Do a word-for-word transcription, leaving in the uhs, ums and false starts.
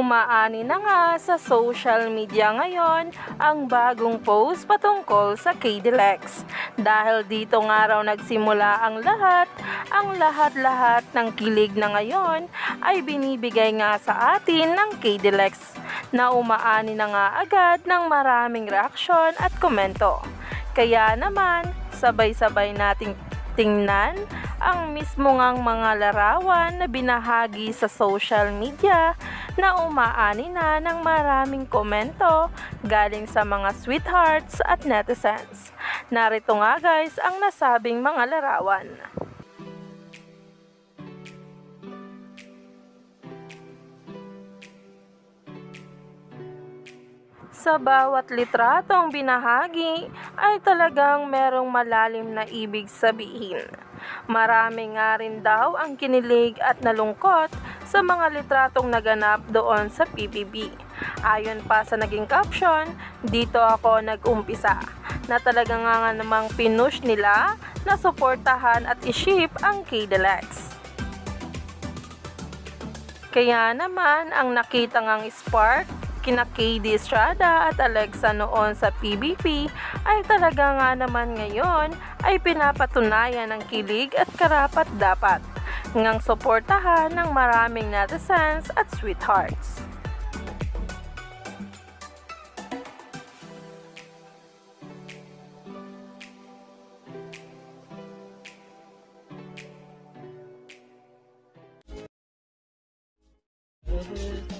Umaani na nga sa social media ngayon ang bagong post patungkol sa K D L E X. Dahil dito nga raw nagsimula ang lahat, ang lahat-lahat ng kilig na ngayon ay binibigay nga sa atin ng K D L E X na umaani na nga agad ng maraming reaksyon at komento. Kaya naman, sabay-sabay nating tingnan ang mismo ngang mga larawan na binahagi sa social media na umaani na ng maraming komento galing sa mga sweethearts at netizens. Narito nga guys ang nasabing mga larawan. Sa bawat litratong binahagi ay talagang merong malalim na ibig sabihin. Marami nga rin daw ang kinilig at nalungkot sa mga litratong naganap doon sa P B B. Ayon pa sa naging caption, dito ako nag-umpisa, na talaga nga namang pinush nila na suportahan at i-ship ang K D L E X. Kaya naman ang nakita ngang spark kina K D Estrada at Alexa noon sa P B B ay talaga nga naman ngayon ay pinapatunayan ng kilig at karapat-dapat ngang suportahan ng maraming netizens at sweethearts. Mm-hmm.